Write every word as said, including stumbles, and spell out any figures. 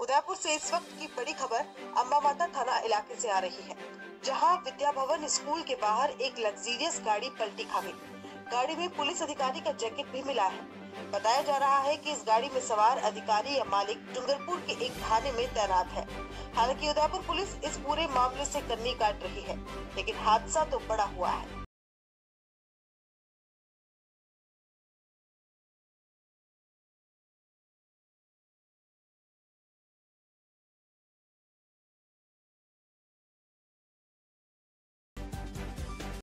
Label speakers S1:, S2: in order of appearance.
S1: उदयपुर से इस वक्त की बड़ी खबर अम्बा माता थाना इलाके से आ रही है, जहां विद्या भवन स्कूल के बाहर एक लग्जरियस गाड़ी पलटी खा गई। गाड़ी में पुलिस अधिकारी का जैकेट भी मिला है। बताया जा रहा है कि इस गाड़ी में सवार अधिकारी या मालिक डूंगरपुर के एक थाने में तैनात है। हालांकि उदयपुर पुलिस इस पूरे मामले से कन्नी काट रही है, लेकिन हादसा तो बड़ा हुआ है।